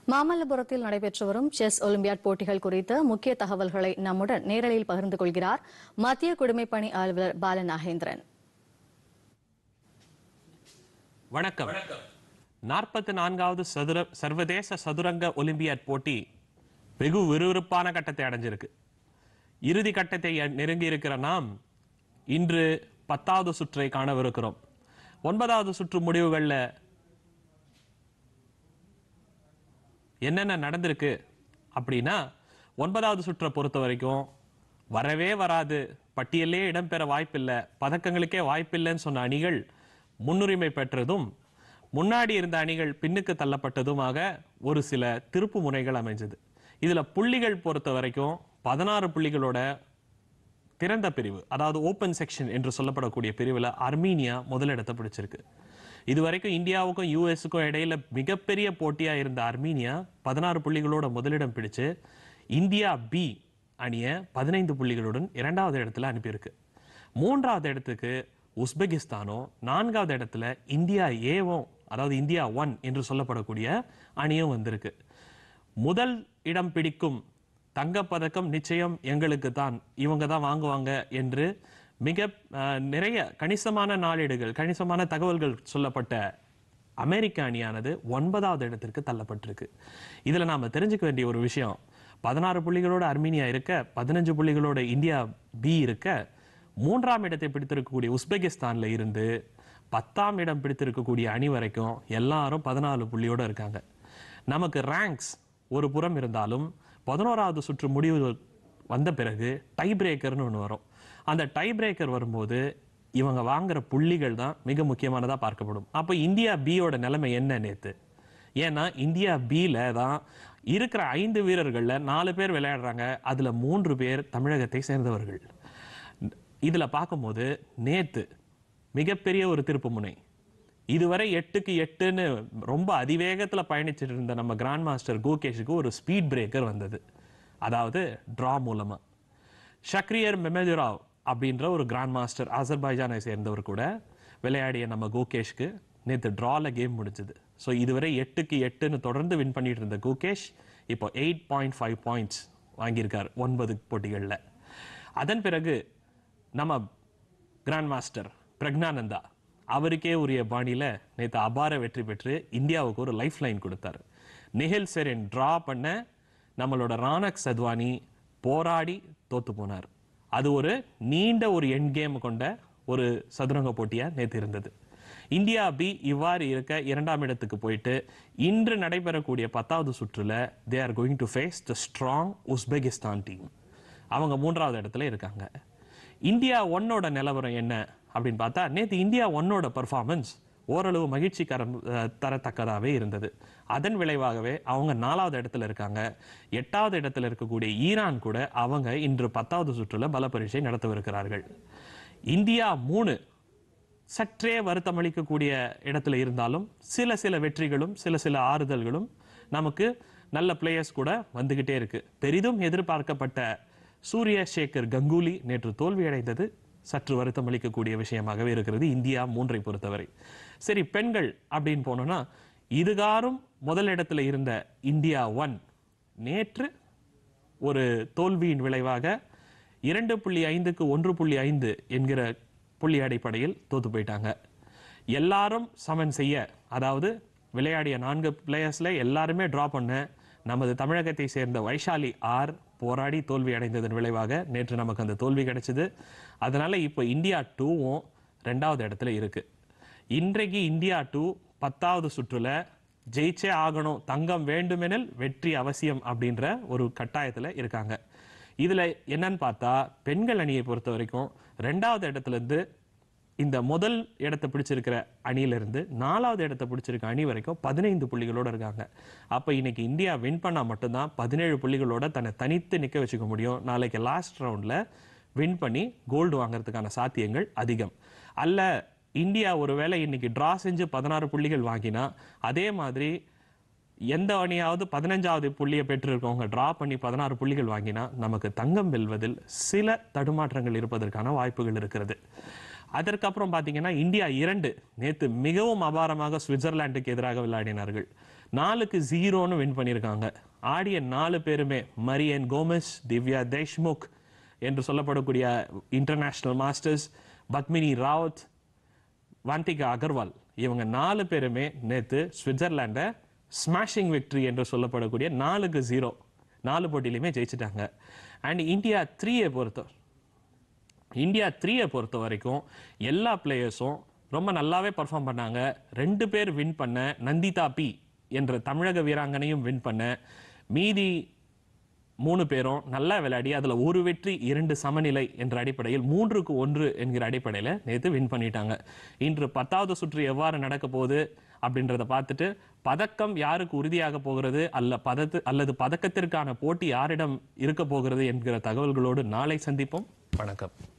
மாமல்லபுரத்தில் நடைபெற்று வரும் செஸ் ஒலிம்பியாட் போட்டிகள் குறித்த முக்கிய தகவல்களை நம்முடன் நேரலையில் பகிர்ந்து கொள்கிறார் மத்திய குடிமைப்பணி அலுவலர் பாலநாகேந்திரன். வணக்கம். 44வது சர்வதேச சதுரங்க ஒலிம்பியாட் போட்டி வெகு விறுவிறுப்பான கட்டத்தை அடைஞ்சிருக்கு. இறுதி கட்டத்தை நெருங்கி இருக்கிற நாம் இன்று 10வது சுற்றை காணவிருக்கிறோம். 9வது சுற்று முடிவுகளில் என்னென்ன நடந்திருக்கு அப்படின்னா, 9வது சுற்றை பொறுத்த வரைக்கும் வரவே வராது, பட்டியலே இடம்பெற வாய்ப்பில்லை, பதக்கங்களுக்கே வாய்ப்பில்லைன்னு சொன்ன அணிகள் முன்னுரிமை பெற்றதும் முன்னாடி இருந்த அணிகள் பின்னுக்கு தள்ளப்பட்டதுமாக ஒரு சில திருப்பு முனைகள் அமைஞ்சது. இதுல புள்ளிகள் பொறுத்த வரைக்கும் 16 புள்ளிகளோட திறந்த பிரிவு, அதாவது ஓப்பன் செக்ஷன் என்று சொல்லப்படக்கூடிய பிரிவில் அர்மீனியா முதலிடத்தை பிடிச்சிருக்கு. இதுவரைக்கும் இந்தியாவுக்கும் யூஎஸ்க்கும் இடையில மிகப்பெரிய போட்டியா இருந்த அர்மீனியா 16 புள்ளிகளோட முதலிடம் பிடிச்சு இந்தியா பி அணியை 15 புள்ளிகளுடன் 2வது இடத்துல அனுப்பியிருக்கு. 3வது இடத்துக்கு உஸ்பெகிஸ்தானும் 4வது இடத்துல இந்தியா ஏவும், அதாவது இந்தியா 1 என்று சொல்லப்படக்கூடிய அணியும் வந்திருக்கு. முதல் இடம் பிடிக்கும் தங்கப்பதக்கம் நிச்சயம் எங்களுக்கு தான், இவங்க தான் வாங்குவாங்க என்று மிக நிறைய கணிசமான நாளேடுகள், கணிசமான தகவல்கள் சொல்லப்பட்ட அமெரிக்க அணியானது 9வது இடத்திற்கு தள்ளப்பட்டிருக்கு. இதுல நாம தெரிஞ்சுக்க வேண்டிய ஒரு விஷயம், 16 புள்ளிகளோட அர்மீனியா இருக்க, 15 புள்ளிகளோட இந்தியா பி இருக்க, 3ஆம் இடத்தை பிடித்திருக்கக்கூடிய உஸ்பெகிஸ்தான்ல இருந்து 10ஆம் இடம் பிடித்திருக்கக்கூடிய அணி வரைக்கும் எல்லாரும் 14 புள்ளியோட இருக்காங்க. நமக்கு ரேங்க்ஸ் ஒரு புறம் இருந்தாலும் 11வது சுற்று முடிவு வந்த பிறகு டை பிரேக்கர்னு ஒன்று வரும். அந்த டை பிரேக்கர் வரும்போது இவங்க வாங்குற புள்ளிகள் தான் மிக முக்கியமானதா பார்க்கப்படும். அப்போ இந்தியா பியோட நிலைமை என்ன நேத்து? ஏன்னா இந்தியா பில தான் இருக்கிற 5 வீரர்கள்ல 4 பேர் விளையாடுறாங்க, அதுல 3 பேர் தமிழகத்தை சேர்ந்தவர்கள். இதுல பார்க்கும்போது நேத்து மிகப்பெரிய ஒரு திருப்பு முனை. இதுவரை 8க்கு 8ன்னு ரொம்ப அதிவேகத்துல பயணிச்சுட்டு இருந்த நம்ம கிராண்ட் மாஸ்டர் குகேஷுக்கு ஒரு ஸ்பீட் பிரேக்கர் வந்தது, அதாவது டிரா மூலமா. ஷக்ரியர் மெமதுராவ் அப்படின்ற ஒரு கிராண்ட் மாஸ்டர் அசர்பைஜானை சேர்ந்தவர் கூட விளையாடிய நம்ம குகேஷ்க்கு நேற்று டிரால கேம் முடிஞ்சது. ஸோ இதுவரை 8க்கு 8ன்னு தொடர்ந்து வின் பண்ணிட்டு இருந்த குகேஷ் இப்போ 8.5 பாயிண்ட்ஸ் வாங்கியிருக்கார் 9 போட்டிகளில். அதன் பிறகு நம்ம கிராண்ட் மாஸ்டர் பிரக்னானந்தா அவருக்கே உரிய பாணியில நேற்று அபார வெற்றி பெற்று இந்தியாவுக்கு ஒரு லைஃப் லைன் கொடுத்தார். நிஹில் செரின் டிரா பண்ண நம்மளோட ரானக் சத்வானி போராடி தோத்து போனார். அது ஒரு நீண்ட ஒரு எண்ட் கேம் கொண்ட ஒரு சதுரங்க போட்டியா நேற்று இருந்தது. இந்தியா பி இவ்வாறு இருக்க 2ஆம் இடத்துக்கு போயிட்டு இன்று நடைபெறக்கூடிய 10வது சுற்றுல they are going to face the strong Uzbekistan team. அவங்க 3வது இடத்துல இருக்காங்க. இந்தியா 1ஓட நிலவரம் என்ன அப்படின்னு பார்த்தா, நேற்று இந்தியா 1ஓட பர்ஃபார்மன்ஸ் ஓரளவு மகிழ்ச்சி தரத்தக்கதாகவே இருந்தது. அதன் விளைவாகவே அவங்க 4வது இடத்துல இருக்காங்க. 8வது இடத்துல இருக்கக்கூடிய ஈரான் கூட அவங்க இன்று 10வது சுற்றுல பல பரீட்சை நடத்தவிருக்கிறார்கள். இந்தியா 3 சற்றே வருத்தம் அளிக்கக்கூடிய இடத்துல இருந்தாலும் சில வெற்றிகளும் சில ஆறுதல்களும் நமக்கு நல்ல பிளேயர்ஸ் கூட வந்துகிட்டே இருக்கு. பெரிதும் எதிர்பார்க்கப்பட்ட சூரிய சேகர் கங்குலி நேற்று தோல்வியடைந்தது சற்று வருத்தம் அளிக்கக்கூடிய விஷயமாகவே இருக்கிறது இந்தியா 3ஐ பொறுத்தவரை. சரி, பெண்கள் அப்படின்னு போனோம்னா, இதுகாரும் முதல் இடத்துல இருந்த இந்தியா 1 நேற்று ஒரு தோல்வியின் விளைவாக 2.5க்கு 1.5 என்கிற புள்ளி அடிப்படையில் தோத்து போயிட்டாங்க. எல்லாரும் சமன் செய்ய, அதாவது விளையாடிய 4 பிளேயர்ஸ்ல எல்லாருமே டிரா பண்ண நமது தமிழகத்தை சேர்ந்த வைஷாலி ஆர் போராடி தோல்வி அடைந்ததன் விளைவாக நேற்று நமக்கு அந்த தோல்வி கிடைச்சது. அதனால இப்போ இந்தியா 2வும் 2வது இடத்துல இருக்கு. இன்றைக்கு இந்தியா 2 10வது சுற்றுல ஜெயிச்சே ஆகணும், தங்கம் வேண்டுமெனில் வெற்றி அவசியம் அப்படின்ற ஒரு கட்டாயத்துல இருக்காங்க. இதுல என்னன்னு பார்த்தா, பெண்கள் அணியை பொறுத்த வரைக்கும் 2வது இடத்துல இருந்து இந்த முதல் இடத்தை பிடிச்சிருக்கிற அணியிலிருந்து 4வது இடத்தை பிடிச்சிருக்க அணி வரைக்கும் 15 புள்ளிகளோட இருக்காங்க. அப்ப இன்னைக்கு இந்தியா வின் பண்ணா மட்டும்தான் 17 புள்ளிகளோட தன்னை தனித்து நிக்க வச்சுக்க முடியும். நாளைக்கு லாஸ்ட் ரவுண்ட்ல வின் பண்ணி கோல்டு வாங்குறதுக்கான சாத்தியங்கள் அதிகம். அல்ல இந்தியா ஒருவேளை இன்னைக்கு டிரா செஞ்சு 16 புள்ளிகள் வாங்கினா, அதே மாதிரி எந்த அணியாவது 15வது புள்ளியை பெற்றிருக்கவங்க டிரா பண்ணி 16 புள்ளிகள் வாங்கினா நமக்கு தங்கம் வெல்வதில் சில தடுமாற்றங்கள் இருப்பதற்கான வாய்ப்புகள் இருக்கிறது. அதற்கப்புறம் பாத்தீங்கன்னா இந்தியா 2 நேத்து மிகவும் அபாரமாக சுவிட்சர்லாந்துக்கு எதிராக விளையாடினார்கள். 4-0 வின் பண்ணியிருக்காங்க. ஆடிய 4 பேருமே மரியன் கோமஸ், திவ்யா தேஷ்முக் என்று சொல்லப்படக்கூடிய இன்டர்நேஷனல் மாஸ்டர்ஸ், பத்மினி ராவத், வாந்திகா அகர்வால், இவங்க 4 பேருமே நேத்து சுவிட்சர்லாண்டை ஸ்மாஷிங் விக்டரி என்று சொல்லப்படக்கூடிய 4-0 4 போட்டியிலுமே ஜெயிச்சிட்டாங்க. அண்ட் இந்தியா 3 பொறுத்த வரைக்கும் எல்லா பிளேயர்ஸும் ரொம்ப நல்லாவே பர்ஃபார்ம் பண்ணாங்க. 2 பேர் வின் பண்ண, நந்திதா பி என்ற தமிழக வீராங்கனையும் வின் பண்ண, மீதி 3 பேரும் நல்லா விளையாடி அதுல 1 வெற்றி 2 சமநிலை என்ற அடிப்படையில் 3-1 என்கிற அடிப்படையில் நேற்று வின் பண்ணிட்டாங்க. இன்று 10வது சுற்று எவ்வாறு நடக்க போகுது அப்படின்றத பார்த்துட்டு பதக்கம் யாருக்கு உறுதியாக போகிறது அல்லது பதக்கத்திற்கான போட்டி யாரிடம் இருக்க போகிறது என்கிற தகவல்களோடு நாளை சந்திப்போம். வணக்கம்.